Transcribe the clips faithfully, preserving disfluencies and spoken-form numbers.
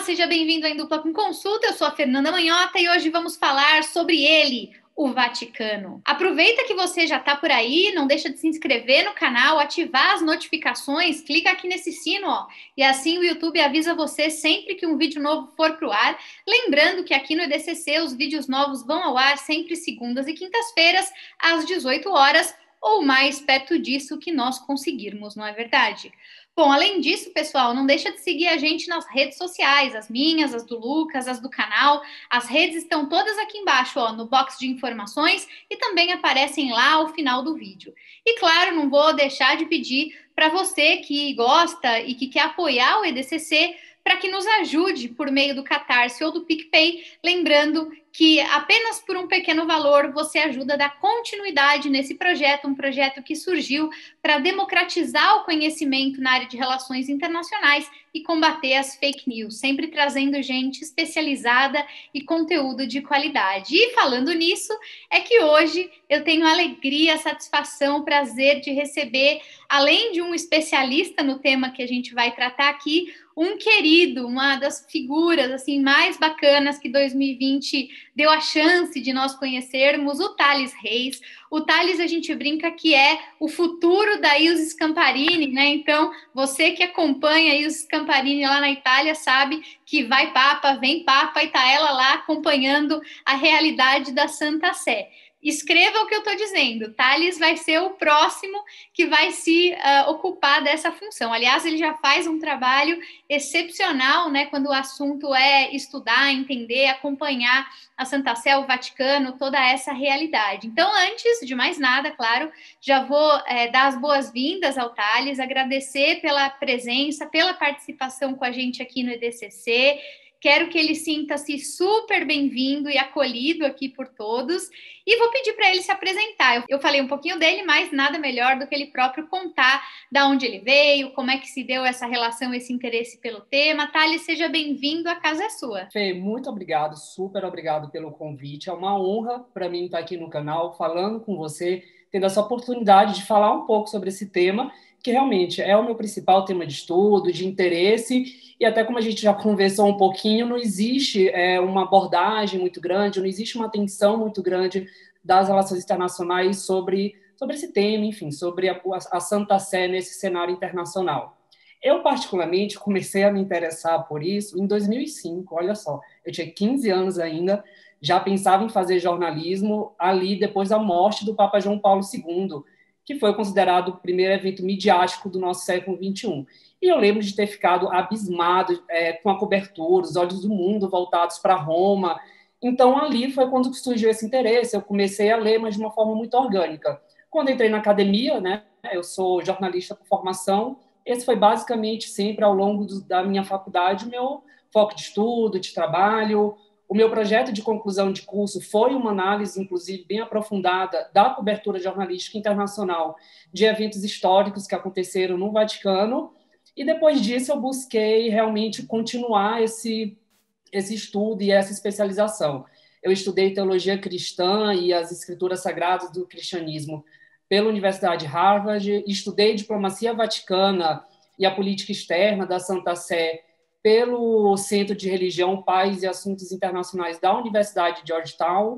seja bem-vindo ao Em Dupla com Consulta. Eu sou a Fernanda Manhota e hoje vamos falar sobre ele, o Vaticano. Aproveita que você já está por aí, não deixa de se inscrever no canal, ativar as notificações, clica aqui nesse sino, ó, e assim o YouTube avisa você sempre que um vídeo novo for para o ar. Lembrando que aqui no E D C C os vídeos novos vão ao ar sempre segundas e quintas-feiras, às dezoito horas, ou mais perto disso que nós conseguirmos, não é verdade? Bom, além disso, pessoal, não deixa de seguir a gente nas redes sociais, as minhas, as do Lucas, as do canal. As redes estão todas aqui embaixo, ó, no box de informações e também aparecem lá ao final do vídeo. E claro, não vou deixar de pedir para você que gosta e que quer apoiar o E D C C para que nos ajude por meio do Catarse ou do PicPay, lembrando que apenas por um pequeno valor você ajuda a dar continuidade nesse projeto, um projeto que surgiu para democratizar o conhecimento na área de relações internacionais e combater as fake news, sempre trazendo gente especializada e conteúdo de qualidade. E falando nisso, é que hoje eu tenho a alegria, a satisfação, o prazer de receber, além de um especialista no tema que a gente vai tratar aqui, um querido, uma das figuras assim mais bacanas que dois mil e vinte deu a chance de nós conhecermos, o Thales Reis. O Thales, a gente brinca que é o futuro da Ilse Scamparini, né? Então, você que acompanha a Ilse Scamparini lá na Itália sabe que vai Papa, vem Papa e tá ela lá acompanhando a realidade da Santa Sé. Escreva o que eu estou dizendo. Thales vai ser o próximo que vai se uh, ocupar dessa função. Aliás, ele já faz um trabalho excepcional, né, quando o assunto é estudar, entender, acompanhar a Santa Sé, o Vaticano, toda essa realidade. Então, antes de mais nada, claro, já vou é, dar as boas-vindas ao Thales, agradecer pela presença, pela participação com a gente aqui no E D C C. Quero que ele sinta-se super bem-vindo e acolhido aqui por todos. E vou pedir para ele se apresentar. Eu falei um pouquinho dele, mas nada melhor do que ele próprio contar da onde ele veio, como é que se deu essa relação, esse interesse pelo tema. Thales, seja bem-vindo, a casa é sua. Fê, muito obrigado, super obrigado pelo convite. É uma honra para mim estar aqui no canal, falando com você, tendo essa oportunidade de falar um pouco sobre esse tema, que realmente é o meu principal tema de estudo, de interesse, e até como a gente já conversou um pouquinho, não existe é, uma abordagem muito grande, não existe uma atenção muito grande das relações internacionais sobre, sobre esse tema, enfim, sobre a, a Santa Sé nesse cenário internacional. Eu, particularmente, comecei a me interessar por isso em dois mil e cinco, olha só, eu tinha quinze anos ainda, já pensava em fazer jornalismo ali depois da morte do Papa João Paulo segundo, que foi considerado o primeiro evento midiático do nosso século vinte e um. E eu lembro de ter ficado abismado é, com a cobertura, os olhos do mundo voltados para Roma. Então, ali foi quando surgiu esse interesse, eu comecei a ler, mas de uma forma muito orgânica. Quando entrei na academia, né, eu sou jornalista por formação, esse foi basicamente sempre ao longo do, da minha faculdade o meu foco de estudo, de trabalho. O meu projeto de conclusão de curso foi uma análise, inclusive, bem aprofundada da cobertura jornalística internacional de eventos históricos que aconteceram no Vaticano. E depois disso eu busquei realmente continuar esse, esse estudo e essa especialização. Eu estudei teologia cristã e as escrituras sagradas do cristianismo pela Universidade de Harvard, estudei diplomacia vaticana e a política externa da Santa Sé pelo Centro de Religião, Paz e Assuntos Internacionais da Universidade de Georgetown,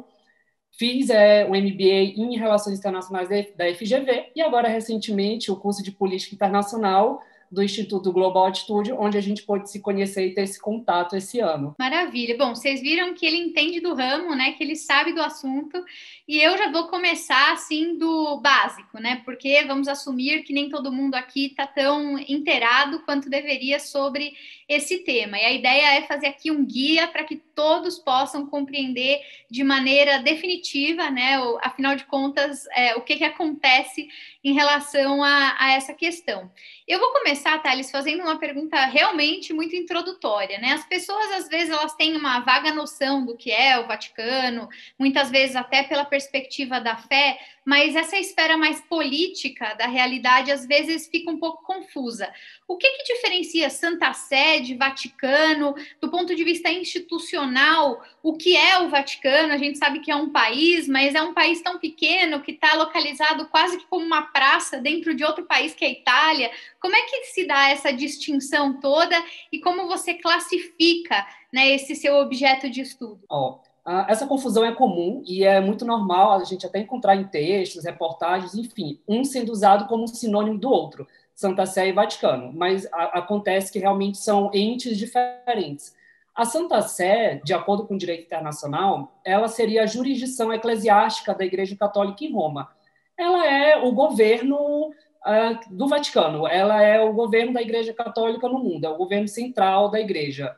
fiz é, um M B A em Relações Internacionais da F G V e agora, recentemente, o curso de Política Internacional do Instituto Global Attitude, onde a gente pôde se conhecer e ter esse contato esse ano. Maravilha. Bom, vocês viram que ele entende do ramo, né? Que ele sabe do assunto. E eu já vou começar, assim, do básico, né? Porque vamos assumir que nem todo mundo aqui está tão inteirado quanto deveria sobre esse tema. E a ideia é fazer aqui um guia para que todos possam compreender de maneira definitiva, né? Afinal de contas, é, o que, que acontece em relação a, a essa questão. Eu vou começar, Thales, fazendo uma pergunta realmente muito introdutória, né? As pessoas, às vezes, elas têm uma vaga noção do que é o Vaticano, muitas vezes até pela perspectiva da fé, mas essa esfera mais política da realidade às vezes fica um pouco confusa. O que que diferencia Santa Sé de Vaticano, do ponto de vista institucional? O que é o Vaticano? A gente sabe que é um país, mas é um país tão pequeno que está localizado quase que como uma praça dentro de outro país que é a Itália. Como é que se dá essa distinção toda e como você classifica, né, esse seu objeto de estudo? Ó, ah, essa confusão é comum e é muito normal a gente até encontrar em textos, reportagens, enfim, um sendo usado como um sinônimo do outro, Santa Sé e Vaticano, mas a, acontece que realmente são entes diferentes. A Santa Sé, de acordo com o direito internacional, ela seria a jurisdição eclesiástica da Igreja Católica em Roma. Ela é o governo ah, do Vaticano, ela é o governo da Igreja Católica no mundo, é o governo central da Igreja.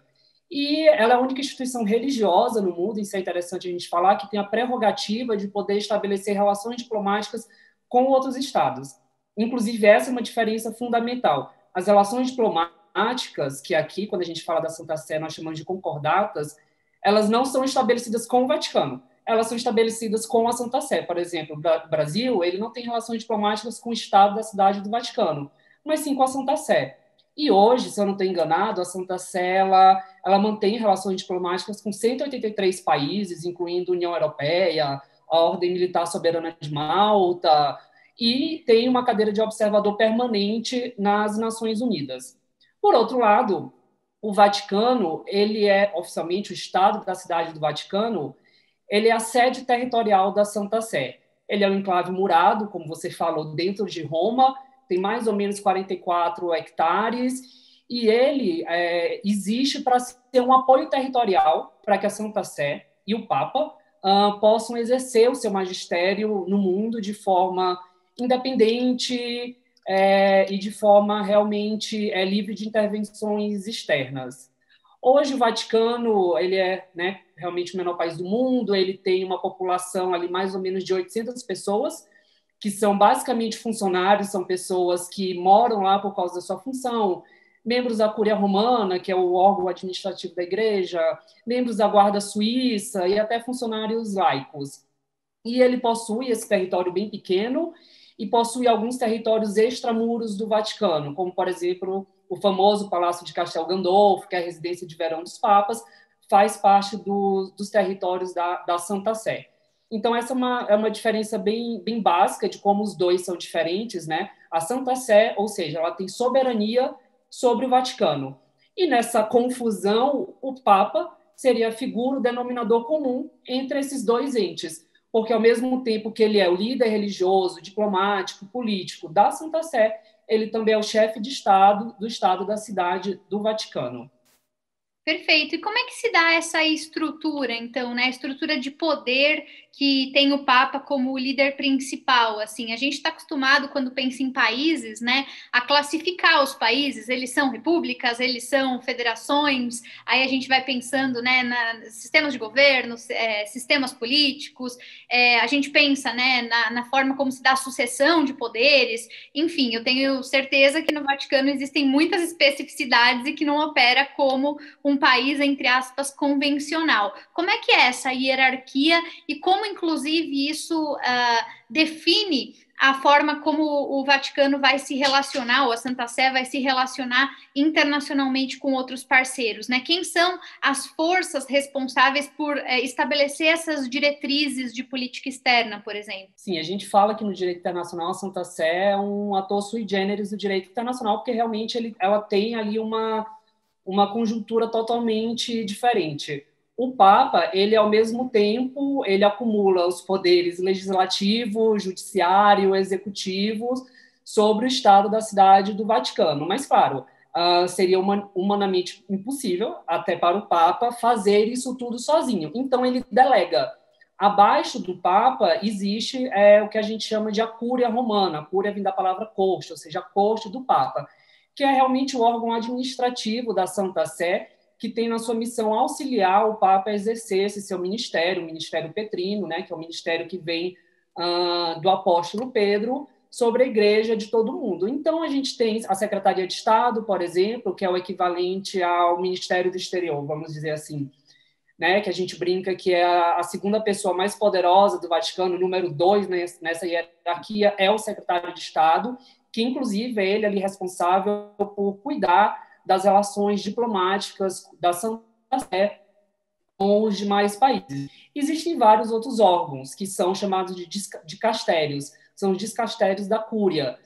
E ela é a única instituição religiosa no mundo, isso é interessante a gente falar, que tem a prerrogativa de poder estabelecer relações diplomáticas com outros estados. Inclusive, essa é uma diferença fundamental. As relações diplomáticas, que aqui, quando a gente fala da Santa Sé, nós chamamos de concordatas, elas não são estabelecidas com o Vaticano, elas são estabelecidas com a Santa Sé. Por exemplo, o Brasil, ele não tem relações diplomáticas com o Estado da Cidade do Vaticano, mas sim com a Santa Sé. E hoje, se eu não estou enganado, a Santa Sé ela, ela mantém relações diplomáticas com cento e oitenta e três países, incluindo a União Europeia, a Ordem Militar Soberana de Malta, e tem uma cadeira de observador permanente nas Nações Unidas. Por outro lado, o Vaticano, ele é oficialmente o Estado da Cidade do Vaticano, ele é a sede territorial da Santa Sé. Ele é um enclave murado, como você falou, dentro de Roma, tem mais ou menos quarenta e quatro hectares, e ele é, existe para ser um apoio territorial para que a Santa Sé e o Papa uh, possam exercer o seu magistério no mundo de forma independente é, e de forma realmente é, livre de intervenções externas. Hoje o Vaticano ele é, né, realmente o menor país do mundo, ele tem uma população ali mais ou menos de oitocentas pessoas, que são basicamente funcionários, são pessoas que moram lá por causa da sua função, membros da Cúria Romana, que é o órgão administrativo da igreja, membros da Guarda Suíça e até funcionários laicos. E ele possui esse território bem pequeno e possui alguns territórios extramuros do Vaticano, como, por exemplo, o famoso Palácio de Castel Gandolfo, que é a residência de verão dos papas, faz parte do, dos territórios da, da Santa Sé. Então, essa é uma, é uma diferença bem, bem básica de como os dois são diferentes, né? A Santa Sé, ou seja, ela tem soberania sobre o Vaticano. E nessa confusão, o Papa seria a figura, o denominador comum entre esses dois entes, porque ao mesmo tempo que ele é o líder religioso, diplomático, político da Santa Sé, ele também é o chefe de Estado do Estado da Cidade do Vaticano. Perfeito. E como é que se dá essa estrutura, então, né? A estrutura de poder que tem o Papa como o líder principal, assim. A gente está acostumado, quando pensa em países, né, a classificar os países. Eles são repúblicas, eles são federações. Aí a gente vai pensando, né, na sistemas de governo, é, sistemas políticos. É, a gente pensa, né, na, na forma como se dá a sucessão de poderes. Enfim, eu tenho certeza que no Vaticano existem muitas especificidades e que não opera como um país, entre aspas, convencional. Como é que é essa hierarquia e como, inclusive, isso uh, define a forma como o Vaticano vai se relacionar, ou a Santa Sé vai se relacionar internacionalmente com outros parceiros, né? Quem são as forças responsáveis por é, estabelecer essas diretrizes de política externa, por exemplo? Sim, a gente fala que no direito internacional a Santa Sé é um ator sui generis do direito internacional, porque realmente ele, ela tem ali uma, uma conjuntura totalmente diferente. O Papa, ele ao mesmo tempo, ele acumula os poderes legislativo, judiciário, executivo sobre o Estado da Cidade do Vaticano. Mas, claro, uh, seria humanamente impossível, até para o Papa, fazer isso tudo sozinho. Então, ele delega. Abaixo do Papa existe é, o que a gente chama de a Cúria Romana. A Cúria vem da palavra corte, ou seja, a corte do Papa, que é realmente o órgão administrativo da Santa Sé, que tem na sua missão auxiliar o Papa a exercer esse seu ministério, o ministério petrino, né, que é o ministério que vem uh, do apóstolo Pedro, sobre a igreja de todo mundo. Então, a gente tem a Secretaria de Estado, por exemplo, que é o equivalente ao Ministério do Exterior, vamos dizer assim. né, que a gente brinca que é a, a segunda pessoa mais poderosa do Vaticano, número dois nessa hierarquia, é o secretário de Estado, que, inclusive, é ele ali responsável por cuidar das relações diplomáticas da Santa Sé com os demais países. Existem vários outros órgãos, que são chamados de dicastérios, são os dicastérios da Cúria.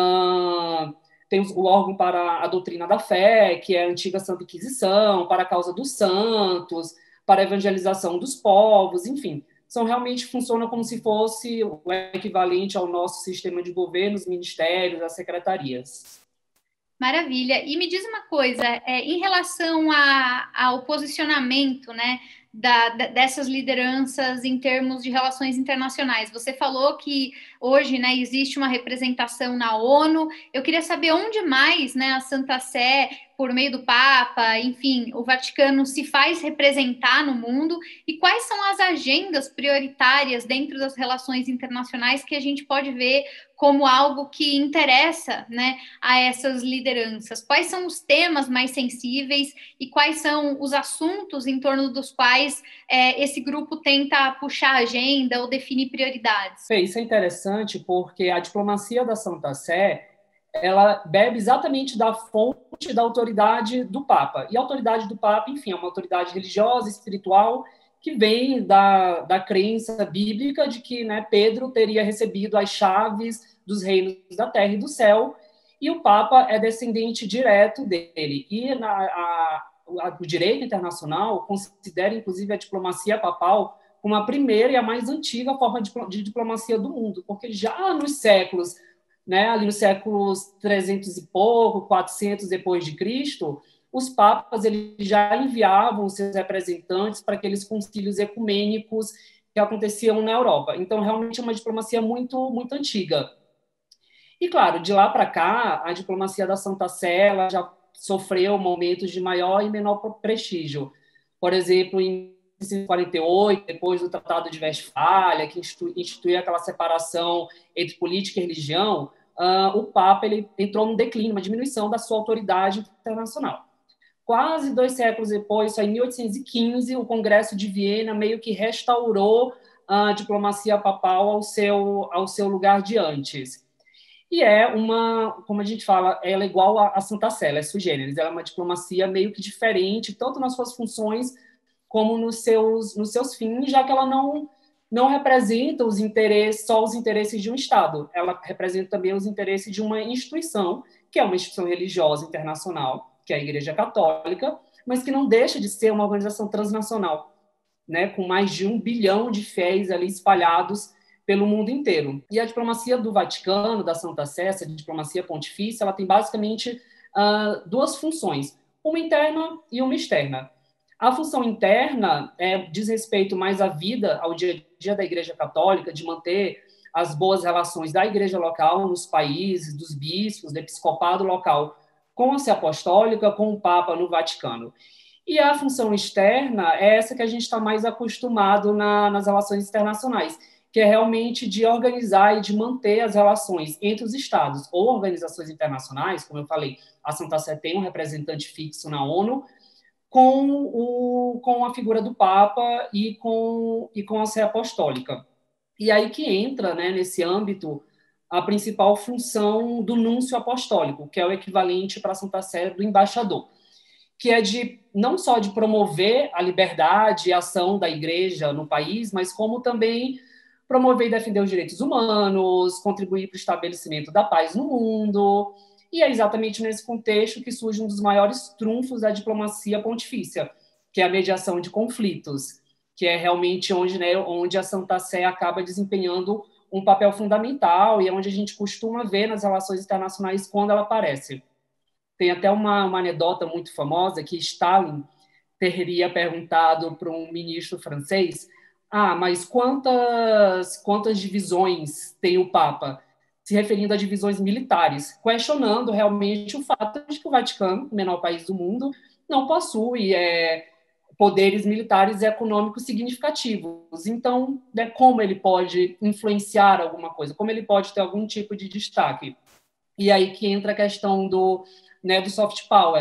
Uh, tem o órgão para a doutrina da fé, que é a antiga Santa Inquisição, para a causa dos santos, para a evangelização dos povos, enfim. São realmente funcionam como se fosse o equivalente ao nosso sistema de governo, os ministérios, as secretarias. Maravilha. E me diz uma coisa, é, em relação a, ao posicionamento, né, da, da, dessas lideranças em termos de relações internacionais. Você falou que hoje, né, existe uma representação na ONU. Eu queria saber onde mais, né, a Santa Sé, por meio do Papa, enfim, o Vaticano se faz representar no mundo e quais são as agendas prioritárias dentro das relações internacionais que a gente pode ver como algo que interessa, né, a essas lideranças. Quais são os temas mais sensíveis e quais são os assuntos em torno dos quais é, esse grupo tenta puxar a agenda ou definir prioridades? Fê, isso é interessante porque a diplomacia da Santa Sé ela bebe exatamente da fonte da autoridade do Papa. E a autoridade do Papa, enfim, é uma autoridade religiosa, espiritual, que vem da, da crença bíblica de que, né, Pedro teria recebido as chaves dos reinos da terra e do céu, e o Papa é descendente direto dele. E na, a, a, o direito internacional considera, inclusive, a diplomacia papal como a primeira e a mais antiga forma de, de diplomacia do mundo, porque já nos séculos, né, ali nos séculos trezentos e pouco, quatrocentos depois de Cristo, os papas eles já enviavam seus representantes para aqueles concílios ecumênicos que aconteciam na Europa. Então, realmente é uma diplomacia muito, muito antiga. E, claro, de lá para cá, a diplomacia da Santa Sé ela já sofreu momentos de maior e menor prestígio. Por exemplo, em mil novecentos e quarenta e oito, depois do Tratado de Westfália, que instituiu aquela separação entre política e religião, uh, o Papa ele entrou num declínio, uma diminuição da sua autoridade internacional. Quase dois séculos depois, só em mil oitocentos e quinze, o Congresso de Viena meio que restaurou a diplomacia papal ao seu, ao seu lugar de antes. E é uma, como a gente fala, ela é igual a Santa Sé, ela é sui generis, ela é uma diplomacia meio que diferente, tanto nas suas funções como nos seus, nos seus fins, já que ela não, não representa os interesses, só os interesses de um Estado, ela representa também os interesses de uma instituição, que é uma instituição religiosa internacional, que é a Igreja Católica, mas que não deixa de ser uma organização transnacional, né, com mais de um bilhão de fiéis ali espalhados pelo mundo inteiro. E a diplomacia do Vaticano, da Santa Sé, essa diplomacia pontifícia, ela tem basicamente uh, duas funções, uma interna e uma externa. A função interna é, diz respeito mais à vida, ao dia a dia da Igreja Católica, de manter as boas relações da Igreja local nos países, dos bispos, do episcopado local, com a Sé Apostólica, com o Papa no Vaticano. E a função externa é essa que a gente está mais acostumado na, nas relações internacionais, que é realmente de organizar e de manter as relações entre os Estados ou organizações internacionais, como eu falei, a Santa Sé tem um representante fixo na ONU, com, o, com a figura do Papa e com, e com a Sé Apostólica. E aí que entra, né, nesse âmbito, a principal função do núncio apostólico, que é o equivalente para a Santa Sé do embaixador, que é de não só de promover a liberdade e a ação da Igreja no país, mas como também promover e defender os direitos humanos, contribuir para o estabelecimento da paz no mundo. E é exatamente nesse contexto que surge um dos maiores trunfos da diplomacia pontifícia, que é a mediação de conflitos, que é realmente onde, né, onde a Santa Sé acaba desempenhando um papel fundamental e é onde a gente costuma ver nas relações internacionais quando ela aparece. Tem até uma, uma anedota muito famosa que Stalin teria perguntado para um ministro francês: ah, mas quantas, quantas divisões tem o Papa? Se referindo a divisões militares, questionando realmente o fato de que o Vaticano, o menor país do mundo, não possui é, poderes militares e econômicos significativos. Então, né, como ele pode influenciar alguma coisa? Como ele pode ter algum tipo de destaque? E aí que entra a questão do, né, do soft power,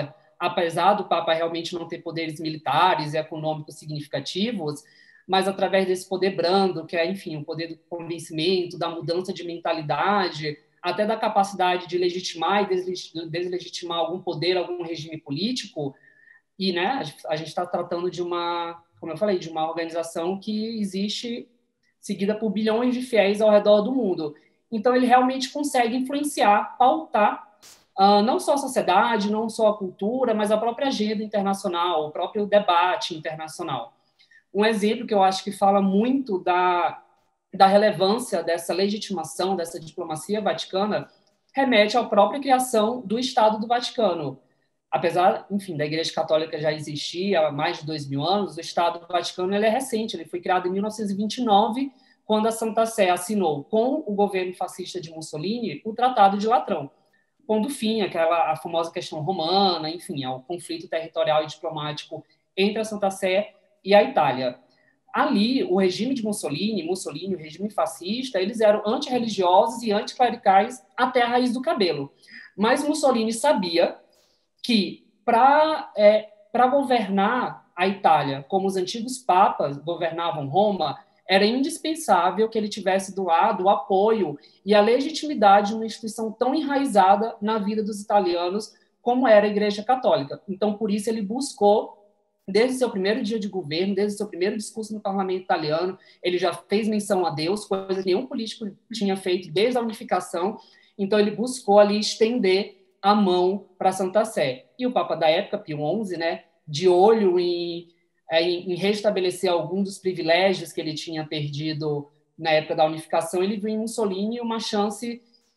apesar do Papa realmente não ter poderes militares e econômicos significativos, mas através desse poder brando, que é, enfim, o poder do convencimento, da mudança de mentalidade, até da capacidade de legitimar e deslegitimar algum poder, algum regime político. E, né, a gente está tratando de uma, como eu falei, de uma organização que existe seguida por bilhões de fiéis ao redor do mundo. Então, ele realmente consegue influenciar, pautar, uh, não só a sociedade, não só a cultura, mas a própria agenda internacional, o próprio debate internacional. Um exemplo que eu acho que fala muito da, da relevância dessa legitimação, dessa diplomacia vaticana, remete à própria criação do Estado do Vaticano. Apesar, enfim, da Igreja Católica já existir há mais de dois mil anos, o Estado do Vaticano ele é recente, ele foi criado em mil novecentos e vinte e nove, quando a Santa Sé assinou com o governo fascista de Mussolini o Tratado de Latrão, pondo fim àquela a famosa questão romana, enfim, ao conflito territorial e diplomático entre a Santa Sé e a Itália. Ali, o regime de Mussolini, Mussolini, o regime fascista, eles eram antirreligiosos e anticlericais até a raiz do cabelo. Mas Mussolini sabia que para é, para governar a Itália, como os antigos papas governavam Roma, era indispensável que ele tivesse do lado o apoio e a legitimidade de uma instituição tão enraizada na vida dos italianos como era a Igreja Católica. Então, por isso, ele buscou, desde o seu primeiro dia de governo, desde o seu primeiro discurso no parlamento italiano, ele já fez menção a Deus, coisa que nenhum político tinha feito desde a unificação. Então, ele buscou ali estender a mão para a Santa Sé. E o Papa da época, Pio onze, né, de olho em, em, em restabelecer algum dos privilégios que ele tinha perdido na época da unificação, ele viu em Mussolini uma chance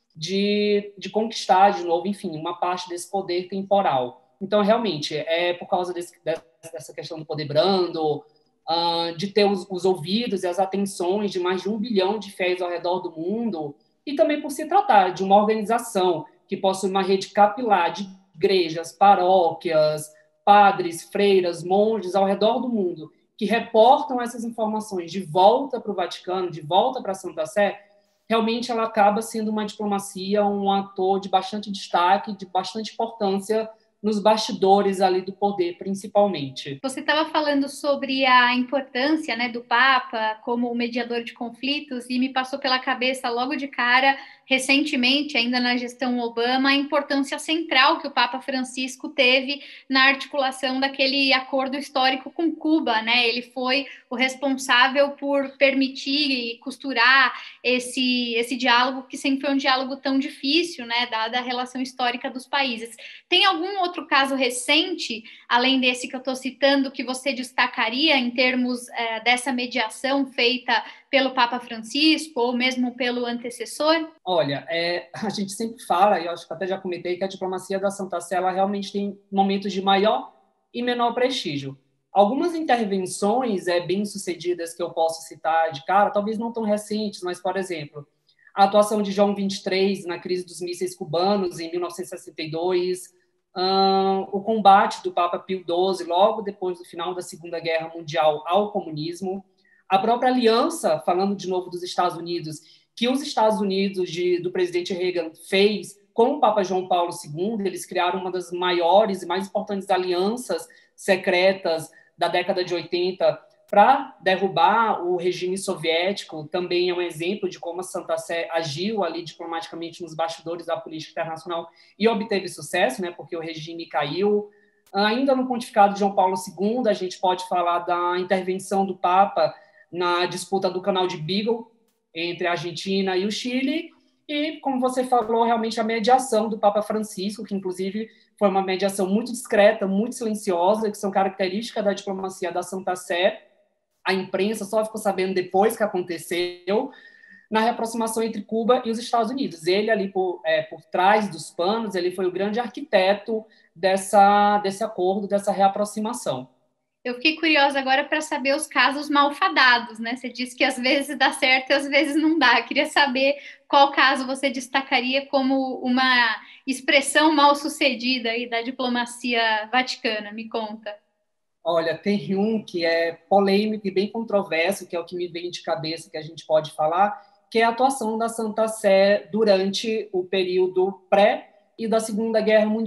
de, de conquistar de novo, enfim, uma parte desse poder temporal. Então, realmente, é por causa desse, dessa questão do poder brando, uh, de ter os, os ouvidos e as atenções de mais de um bilhão de fiéis ao redor do mundo, e também por se tratar de uma organização que possui uma rede capilar de igrejas, paróquias, padres, freiras, monges ao redor do mundo, que reportam essas informações de volta para o Vaticano, de volta para a Santa Sé, realmente ela acaba sendo uma diplomacia, um ator de bastante destaque, de bastante importância nos bastidores ali do poder, principalmente. Você estava falando sobre a importância, né, do Papa como mediador de conflitos e me passou pela cabeça logo de cara, recentemente, ainda na gestão Obama, a importância central que o Papa Francisco teve na articulação daquele acordo histórico com Cuba, né? Ele foi o responsável por permitir e costurar esse, esse diálogo, que sempre foi um diálogo tão difícil, né, dada a relação histórica dos países. Tem algum outro caso recente, além desse que eu estou citando, que você destacaria em termos é, dessa mediação feita pelo Papa Francisco ou mesmo pelo antecessor? Olha, é, a gente sempre fala, e eu acho que até já comentei, que a diplomacia da Santa Sé ela realmente tem momentos de maior e menor prestígio. Algumas intervenções é, bem-sucedidas que eu posso citar de cara, talvez não tão recentes, mas, por exemplo, a atuação de João vinte e três na crise dos mísseis cubanos em mil novecentos e sessenta e dois, hum, o combate do Papa Pio doze, logo depois do final da Segunda Guerra Mundial, ao comunismo, a própria aliança, falando de novo dos Estados Unidos, que os Estados Unidos de, do presidente Reagan fez com o Papa João Paulo segundo, eles criaram uma das maiores e mais importantes alianças secretas da década de oitenta para derrubar o regime soviético. Também é um exemplo de como a Santa Sé agiu ali diplomaticamente nos bastidores da política internacional e obteve sucesso, né, porque o regime caiu. Ainda no pontificado de João Paulo segundo, a gente pode falar da intervenção do Papa na disputa do canal de Beagle entre a Argentina e o Chile, e, como você falou, realmente a mediação do Papa Francisco, que inclusive foi uma mediação muito discreta, muito silenciosa, que são características da diplomacia da Santa Sé. A imprensa só ficou sabendo depois que aconteceu, na reaproximação entre Cuba e os Estados Unidos. Ele, ali por, é, por trás dos panos, ele foi o grande arquiteto dessa, desse acordo, dessa reaproximação. Eu fiquei curiosa agora para saber os casos malfadados, né? Você disse que às vezes dá certo e às vezes não dá. Eu queria saber qual caso você destacaria como uma expressão mal sucedida aí da diplomacia vaticana. Me conta. Olha, tem um que é polêmico e bem controverso, que é o que me vem de cabeça que a gente pode falar, que é a atuação da Santa Sé durante o período pré e da Segunda Guerra Mundial.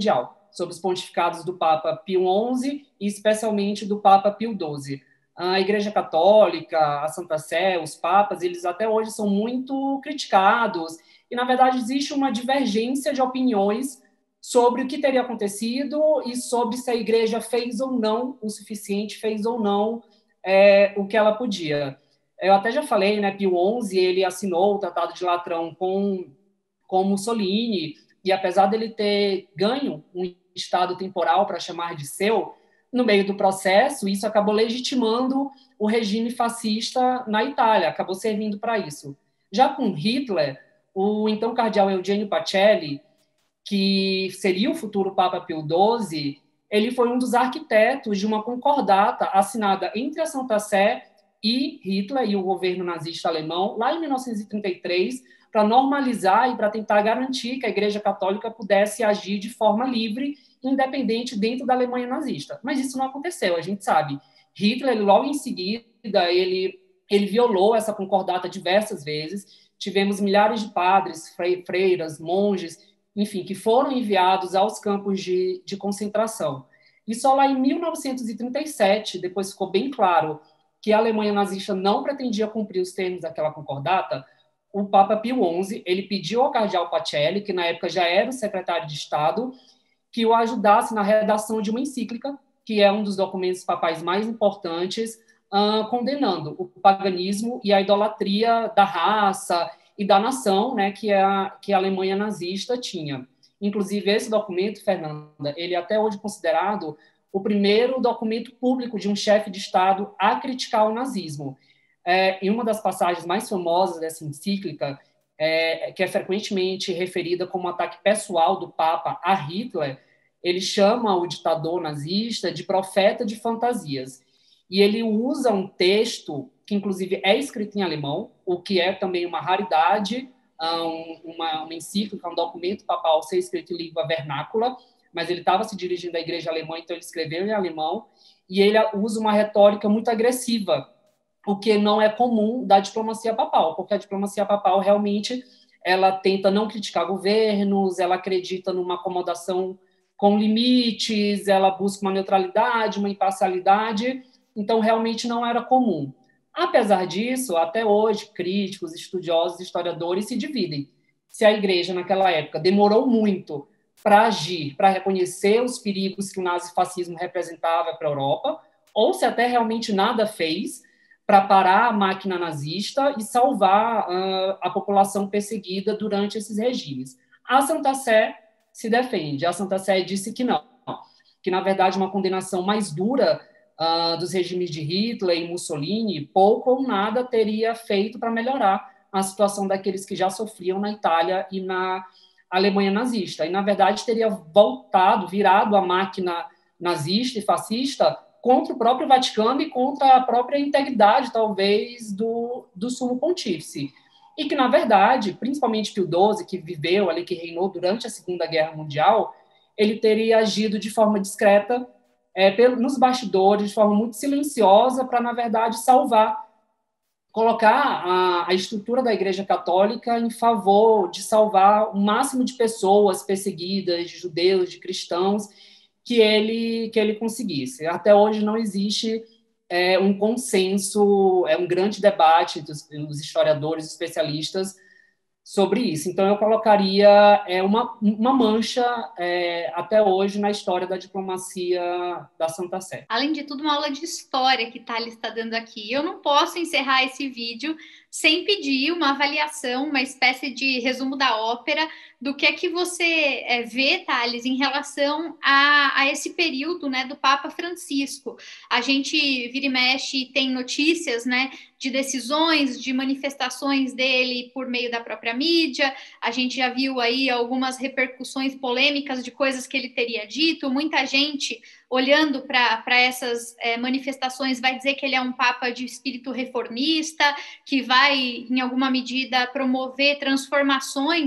sobre os pontificados do Papa Pio onze e especialmente do Papa Pio doze. A Igreja Católica, a Santa Sé, os papas, eles até hoje são muito criticados e, na verdade, existe uma divergência de opiniões sobre o que teria acontecido e sobre se a Igreja fez ou não o suficiente, fez ou não é, o que ela podia. Eu até já falei, né, Pio onze, ele assinou o Tratado de Latrão com, com Mussolini, e apesar dele ter ganho um estado temporal para chamar de seu, no meio do processo, isso acabou legitimando o regime fascista na Itália, acabou servindo para isso. Já com Hitler, o então cardeal Eugênio Pacelli, que seria o futuro Papa Pio doze, ele foi um dos arquitetos de uma concordata assinada entre a Santa Sé e Hitler e o governo nazista alemão, lá em mil novecentos e trinta e três, para normalizar e para tentar garantir que a Igreja Católica pudesse agir de forma livre e independente dentro da Alemanha nazista. Mas isso não aconteceu, a gente sabe. Hitler, logo em seguida, ele, ele violou essa concordata diversas vezes. Tivemos milhares de padres, freiras, monges, enfim, que foram enviados aos campos de, de concentração. E só lá em mil novecentos e trinta e sete, depois ficou bem claro que a Alemanha nazista não pretendia cumprir os termos daquela concordata, o Papa Pio onze, ele pediu ao cardeal Pacelli, que na época já era o secretário de Estado, que o ajudasse na redação de uma encíclica, que é um dos documentos papais mais importantes, uh, condenando o paganismo e a idolatria da raça e da nação, né, que, a, que a Alemanha nazista tinha. Inclusive, esse documento, Fernanda, ele é até hoje considerado o primeiro documento público de um chefe de Estado a criticar o nazismo. É, em uma das passagens mais famosas dessa encíclica, é, que é frequentemente referida como um ataque pessoal do Papa a Hitler, ele chama o ditador nazista de profeta de fantasias. E ele usa um texto que, inclusive, é escrito em alemão, o que é também uma raridade, um, uma, uma encíclica, um documento papal ser escrito em língua vernácula, mas ele estava se dirigindo à igreja alemã, então ele escreveu em alemão, e ele usa uma retórica muito agressiva, o que não é comum da diplomacia papal, porque a diplomacia papal realmente ela tenta não criticar governos, ela acredita numa acomodação com limites, ela busca uma neutralidade, uma imparcialidade, então realmente não era comum. Apesar disso, até hoje, críticos, estudiosos, historiadores se dividem. Se a igreja, naquela época, demorou muito para agir, para reconhecer os perigos que o nazifascismo representava para a Europa, ou se até realmente nada fez para parar a máquina nazista e salvar uh, a população perseguida durante esses regimes. A Santa Sé se defende. A Santa Sé disse que não, que, na verdade, uma condenação mais dura uh, dos regimes de Hitler e Mussolini, pouco ou nada teria feito para melhorar a situação daqueles que já sofriam na Itália e na Alemanha nazista. E, na verdade, teria voltado, virado a máquina nazista e fascista contra o próprio Vaticano e contra a própria integridade, talvez, do, do Sumo Pontífice. E que, na verdade, principalmente Pio doze, que viveu ali, que reinou durante a Segunda Guerra Mundial, ele teria agido de forma discreta, é, pelo, nos bastidores, de forma muito silenciosa, para, na verdade, salvar, colocar a, a estrutura da Igreja Católica em favor de salvar o máximo de pessoas perseguidas, de judeus, de cristãos, que ele, que ele conseguisse. Até hoje não existe é, um consenso, é um grande debate dos, dos historiadores, especialistas, sobre isso. Então, eu colocaria é, uma, uma mancha é, até hoje na história da diplomacia da Santa Sé. Além de tudo, uma aula de história que Thales está dando aqui. Eu não posso encerrar esse vídeo sem pedir uma avaliação, uma espécie de resumo da ópera, do que é que você é, vê, Thales, em relação a, a esse período, né, do Papa Francisco. A gente vira e mexe tem notícias, né, de decisões, de manifestações dele por meio da própria mídia. A gente já viu aí algumas repercussões polêmicas de coisas que ele teria dito. Muita gente, olhando para essas é, manifestações, vai dizer que ele é um papa de espírito reformista, que vai, em alguma medida, promover transformações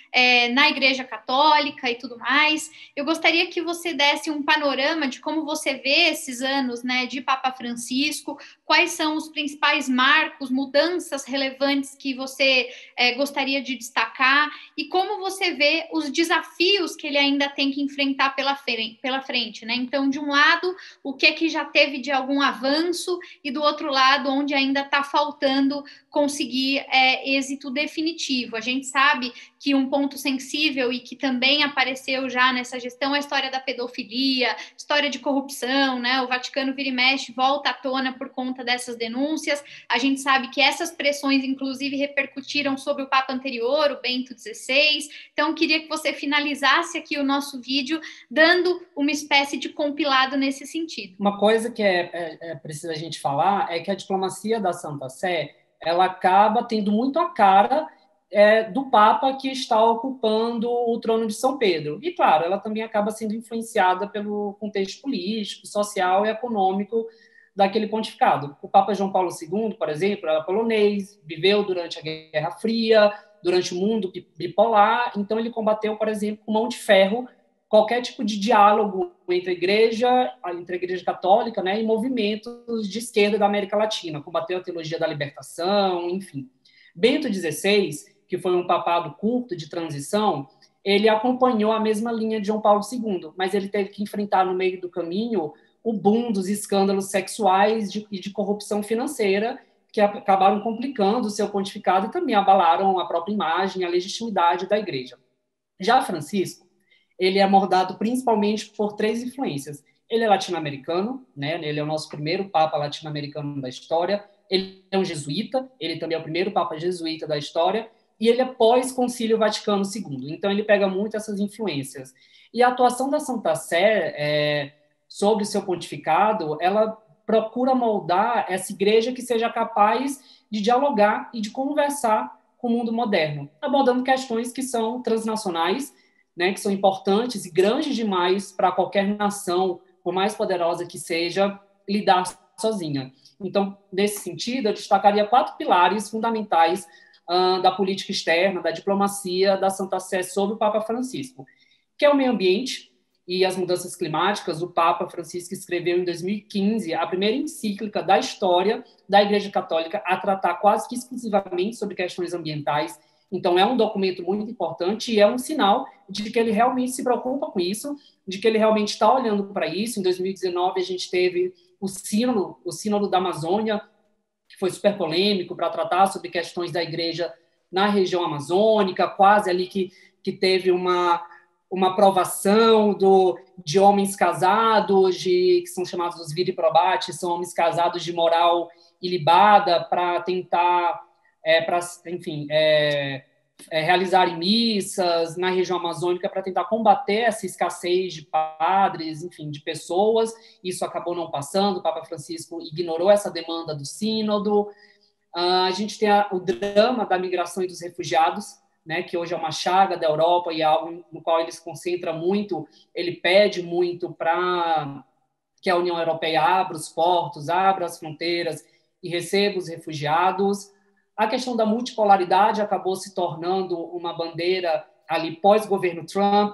é, na Igreja Católica e tudo mais. Eu gostaria que você desse um panorama de como você vê esses anos, né, de Papa Francisco, quais são os principais marcos, mudanças relevantes que você é, gostaria de destacar e como você vê os desafios que ele ainda tem que enfrentar pela frente, pela frente, né? Então, de um lado, o que é que já teve de algum avanço e do outro lado, onde ainda está faltando conseguir é, êxito definitivo. A gente sabe que um ponto sensível e que também apareceu já nessa gestão é a história da pedofilia, história de corrupção, né? O Vaticano vira e mexe, volta à tona por conta dessas denúncias. A gente sabe que essas pressões, inclusive, repercutiram sobre o Papa anterior, o Bento dezesseis. Então, queria que você finalizasse aqui o nosso vídeo dando uma espécie de compilado nesse sentido. Uma coisa que é, é, é preciso a gente falar é que a diplomacia da Santa Sé ela acaba tendo muito a cara é, do Papa que está ocupando o trono de São Pedro. E, claro, ela também acaba sendo influenciada pelo contexto político, social e econômico daquele pontificado. O Papa João Paulo segundo, por exemplo, era polonês, viveu durante a Guerra Fria, durante o mundo bipolar, então ele combateu, por exemplo, com mão de ferro qualquer tipo de diálogo entre a igreja, entre a igreja católica, né, e movimentos de esquerda da América Latina, combateu a teologia da libertação, enfim. Bento dezesseis, que foi um papado curto de transição, ele acompanhou a mesma linha de João Paulo segundo, mas ele teve que enfrentar no meio do caminho o boom dos escândalos sexuais e de, de corrupção financeira, que acabaram complicando o seu pontificado e também abalaram a própria imagem, a legitimidade da igreja. Já Francisco, ele é abordado principalmente por três influências. Ele é latino-americano, né? Ele é o nosso primeiro papa latino-americano da história. Ele é um jesuíta, ele também é o primeiro papa jesuíta da história, e ele é pós-Concílio Vaticano segundo. Então, ele pega muito essas influências. E a atuação da Santa Sé é, sobre o seu pontificado, ela procura moldar essa igreja que seja capaz de dialogar e de conversar com o mundo moderno, abordando questões que são transnacionais, né, que são importantes e grandes demais para qualquer nação, por mais poderosa que seja, lidar sozinha. Então, nesse sentido, eu destacaria quatro pilares fundamentais uh, da política externa, da diplomacia da Santa Sé sobre o Papa Francisco, que é o meio ambiente e as mudanças climáticas. O Papa Francisco escreveu em dois mil e quinze a primeira encíclica da história da Igreja Católica a tratar quase que exclusivamente sobre questões ambientais. Então, é um documento muito importante e é um sinal de que ele realmente se preocupa com isso, de que ele realmente está olhando para isso. Em dois mil e dezenove, a gente teve o sínodo, o sínodo da Amazônia, que foi super polêmico para tratar sobre questões da igreja na região amazônica, quase ali que, que teve uma, uma aprovação do, de homens casados, de, que são chamados os viri probati, são homens casados de moral ilibada, para tentar... É, para, enfim, é, é, realizarem missas na região amazônica para tentar combater essa escassez de padres, enfim, de pessoas. Isso acabou não passando, o Papa Francisco ignorou essa demanda do sínodo. Uh, a gente tem a, o drama da migração e dos refugiados, né, que hoje é uma chaga da Europa e é algo no qual ele se concentra muito. Ele pede muito para que a União Europeia abra os portos, abra as fronteiras e receba os refugiados. A questão da multipolaridade acabou se tornando uma bandeira ali pós-governo Trump,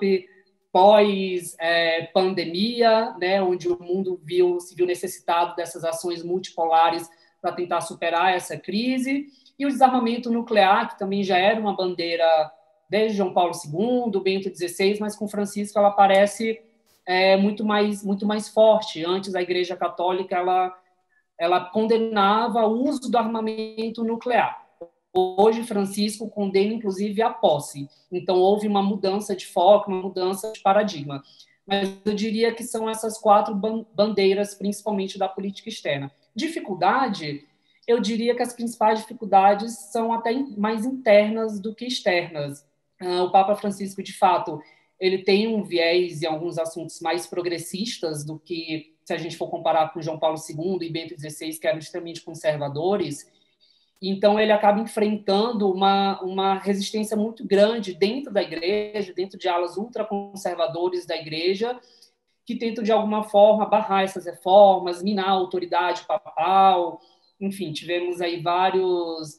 pós-pandemia, é, né, onde o mundo viu, se viu necessitado dessas ações multipolares para tentar superar essa crise. E o desarmamento nuclear, que também já era uma bandeira desde João Paulo segundo, Bento dezesseis, mas com Francisco ela parece é, muito, mais, muito mais forte. Antes, a Igreja Católica ela ela condenava o uso do armamento nuclear. Hoje, Francisco condena, inclusive, a posse. Então, houve uma mudança de foco, uma mudança de paradigma. Mas eu diria que são essas quatro bandeiras, principalmente da política externa. Dificuldade, eu diria que as principais dificuldades são até mais internas do que externas. O Papa Francisco, de fato, ele tem um viés em alguns assuntos mais progressistas do que se a gente for comparar com João Paulo segundo e Bento dezesseis, que eram extremamente conservadores. Então, ele acaba enfrentando uma, uma resistência muito grande dentro da igreja, dentro de alas ultraconservadores da igreja, que tentam, de alguma forma, barrar essas reformas, minar a autoridade papal. Enfim, tivemos aí vários,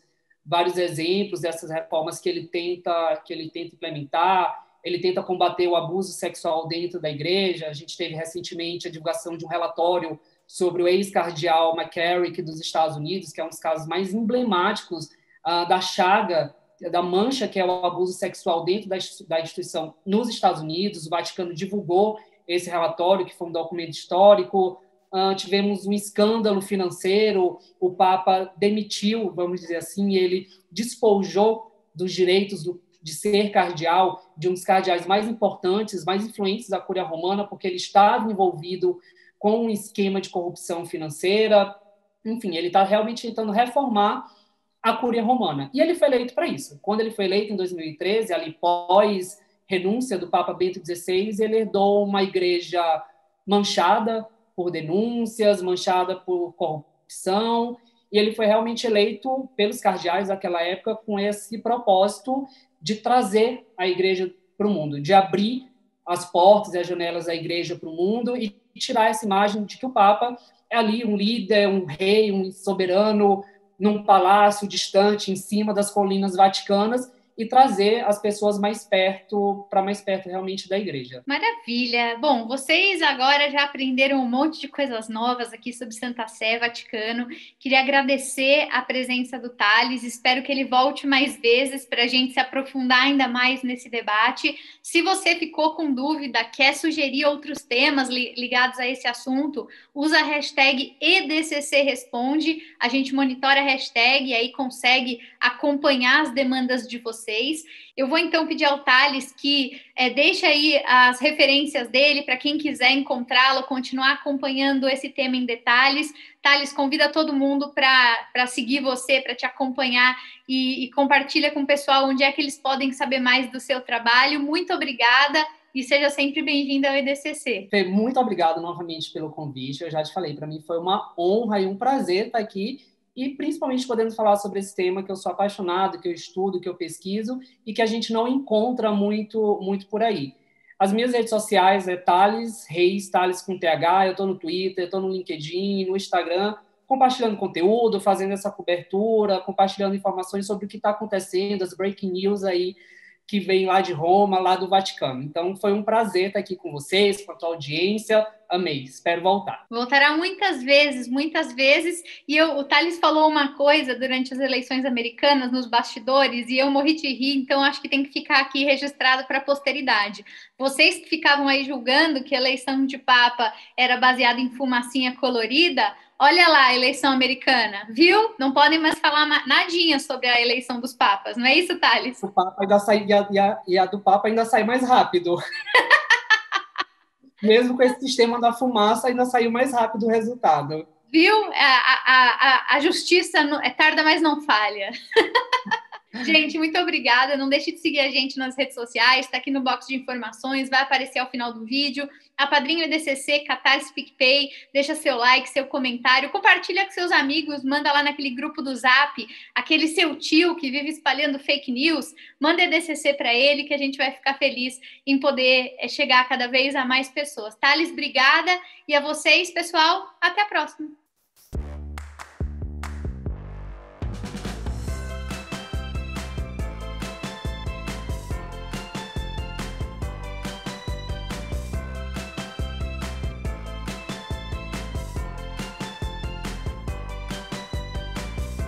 vários exemplos dessas reformas que ele tenta, que ele tenta implementar. Ele tenta combater o abuso sexual dentro da igreja. A gente teve recentemente a divulgação de um relatório sobre o ex-cardeal McCarrick dos Estados Unidos, que é um dos casos mais emblemáticos uh, da chaga, da mancha que é o abuso sexual dentro da, da instituição nos Estados Unidos. O Vaticano divulgou esse relatório, que foi um documento histórico. Uh, tivemos um escândalo financeiro, o Papa demitiu, vamos dizer assim, ele despojou dos direitos do, de ser cardeal, de um dos cardeais mais importantes, mais influentes da Cúria Romana, porque ele estava envolvido com um esquema de corrupção financeira. Enfim, ele está realmente tentando reformar a Cúria Romana. E ele foi eleito para isso. Quando ele foi eleito em dois mil e treze, ali pós renúncia do Papa Bento dezesseis, ele herdou uma igreja manchada por denúncias, manchada por corrupção, e ele foi realmente eleito pelos cardeais daquela época com esse propósito de trazer a igreja para o mundo, de abrir as portas e as janelas da igreja para o mundo e tirar essa imagem de que o Papa é ali um líder, um rei, um soberano num palácio distante, em cima das colinas vaticanas, e trazer as pessoas mais perto, para mais perto realmente da igreja. Maravilha! Bom, vocês agora já aprenderam um monte de coisas novas aqui sobre Santa Sé, Vaticano. Queria agradecer a presença do Thales, espero que ele volte mais vezes para a gente se aprofundar ainda mais nesse debate. Se você ficou com dúvida, quer sugerir outros temas li- ligados a esse assunto, usa a hashtag E D C C Responde, a gente monitora a hashtag e aí consegue acompanhar as demandas de vocês. Eu vou então pedir ao Thales que é, deixe aí as referências dele para quem quiser encontrá-lo, continuar acompanhando esse tema em detalhes. Thales, convida todo mundo para seguir você, para te acompanhar e, e compartilha com o pessoal onde é que eles podem saber mais do seu trabalho. Muito obrigada e seja sempre bem-vindo ao E D C C. Fê, muito obrigado novamente pelo convite. Eu já te falei, para mim foi uma honra e um prazer estar aqui, e principalmente podendo falar sobre esse tema que eu sou apaixonado, que eu estudo, que eu pesquiso e que a gente não encontra muito, muito por aí. As minhas redes sociais é Thales Reis, Thales com T H, eu estou no Twitter, estou no LinkedIn, no Instagram, compartilhando conteúdo, fazendo essa cobertura, compartilhando informações sobre o que está acontecendo, as breaking news aí que vem lá de Roma, lá do Vaticano. Então, foi um prazer estar aqui com vocês, com a tua audiência. Amei, espero voltar. Voltará muitas vezes, muitas vezes. E eu, o Thales falou uma coisa durante as eleições americanas, nos bastidores, e eu morri de rir, então acho que tem que ficar aqui registrado para a posteridade. Vocês que ficavam aí julgando que a eleição de Papa era baseada em fumacinha colorida, olha lá a eleição americana, viu? Não podem mais falar nadinha sobre a eleição dos papas, não é isso, Thales? O Papa ainda sai, e, a, e, a, e a do Papa ainda sai mais rápido. Mesmo com esse sistema da fumaça, ainda saiu mais rápido o resultado. Viu? A, a, a, a justiça não, é tarda, mas não falha. Gente, muito obrigada. Não deixe de seguir a gente nas redes sociais, está aqui no box de informações, vai aparecer ao final do vídeo. A Padrinho E D C C, Catarse, PicPay, deixa seu like, seu comentário, compartilha com seus amigos, manda lá naquele grupo do Zap, aquele seu tio que vive espalhando fake news, manda E D C C para ele que a gente vai ficar feliz em poder chegar cada vez a mais pessoas. Thales, obrigada. E a vocês, pessoal, até a próxima.